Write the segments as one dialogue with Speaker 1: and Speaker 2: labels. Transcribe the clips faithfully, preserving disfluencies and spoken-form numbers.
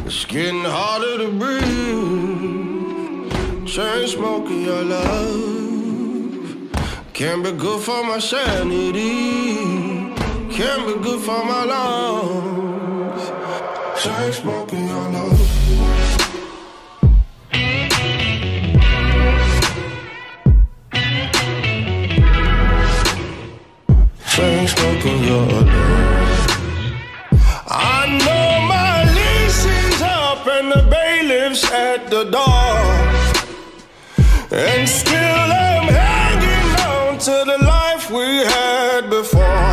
Speaker 1: It's getting harder to breathe. Chain smoking your love can't be good for my sanity, can't be good for my lungs. Chain smoking your love. Chain smoking your love. I know my lease is up and the bailiff's at the door, and still I'm hanging on to the life we had before.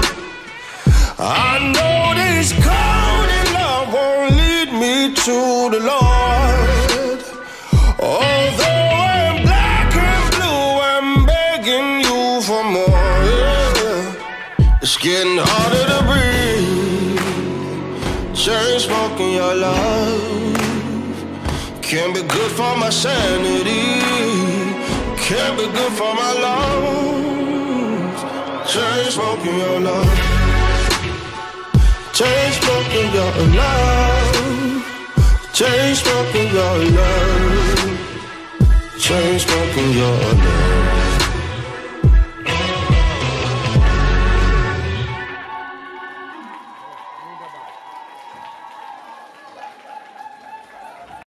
Speaker 1: I know this cold in love won't lead me to the Lord. Although I'm black and blue, I'm begging you for more. Yeah. It's getting harder to breathe. Chain smoking your love can't be good for my sanity, can't be good for my lungs. Chain smoking your love. Chain smoking your love. Chain smoking your love. Chain smoking your love.